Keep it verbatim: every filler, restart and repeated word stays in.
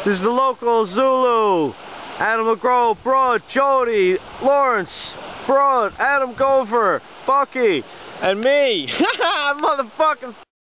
This is the local Zulu. Adam McGraw, Broad, Jody, Lawrence, Broad, Adam Gopher, Bucky, and me. Motherfucking